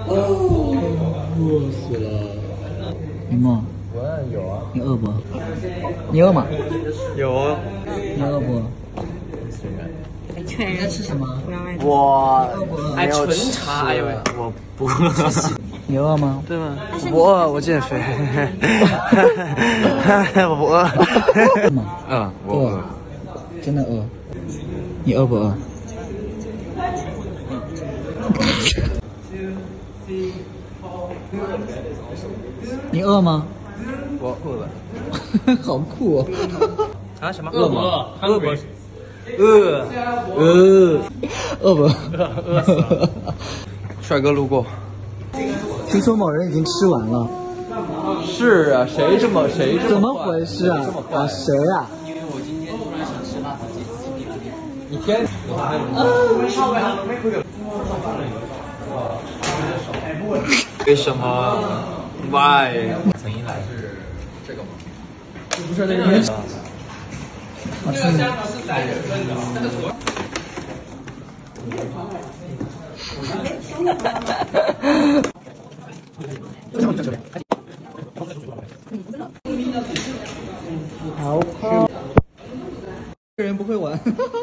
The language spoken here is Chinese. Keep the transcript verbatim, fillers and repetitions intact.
饿死了。林梦， 我有啊。 你饿不？你饿吗？ 有。 你饿不？ 全你在吃什么？ 我哎，纯茶，哎呦喂， 我不饿。 你饿吗？ 对吗？我饿，我减肥。我不饿。 饿吗？ 嗯，我饿。 真的饿。你饿不饿？你饿吗？ 我饿了。 好酷哦！ 啊什么？ 饿吗？ 饿不？ 饿。 呃，饿不？ 饿死了。 帅哥路过。 听说某人已经吃完了。 是啊，谁这么谁这么怎么回事啊？啊，谁啊？ 因为我今天突然想吃辣子鸡，自己了点。 你天。为什么 ？Why？ 曾经来是这个吗？ 不是那个。 好吃吗？好胖。这人不会玩。